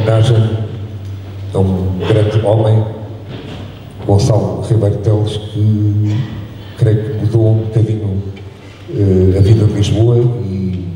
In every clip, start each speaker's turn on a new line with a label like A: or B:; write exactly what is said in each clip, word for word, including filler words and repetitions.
A: homenagem a um grande homem, Gonçalo Ribeiro Teles, que creio que mudou um bocadinho uh, a vida de Lisboa, e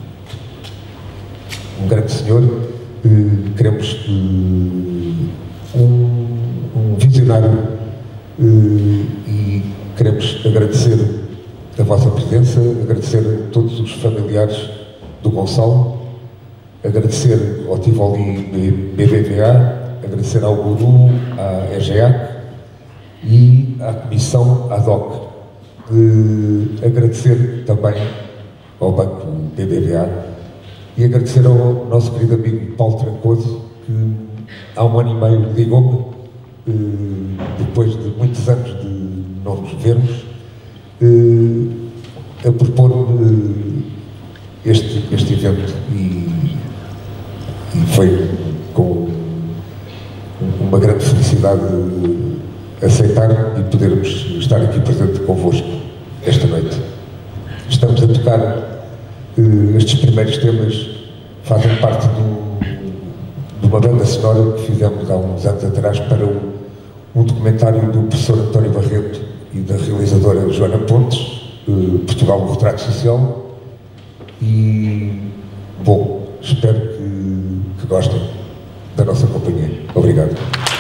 A: um grande senhor. Uh, queremos uh, um, um visionário uh, e queremos agradecer a vossa presença, agradecer a todos os familiares do Gonçalo, agradecer ao Tivoli B B V A, agradecer ao Guru, à EGEAC e à Comissão ad hoc. Uh, agradecer também ao Banco B B V A e agradecer ao nosso querido amigo Paulo Trancoso, que há um ano e meio ligou-me, uh, depois de muitos anos de não nos vermos, uh, a propor-me uh, este, este evento, e, e foi com uma grande felicidade uh, aceitar e podermos estar aqui presente convosco esta noite. Estamos a tocar Uh, estes primeiros temas, fazem parte do, de uma banda sonora que fizemos há uns anos atrás para um, um documentário do professor António Barreto e da realizadora Joana Pontes, uh, Portugal, um Retrato Social. E, bom, espero que, que gostem da nossa companhia. Obrigado.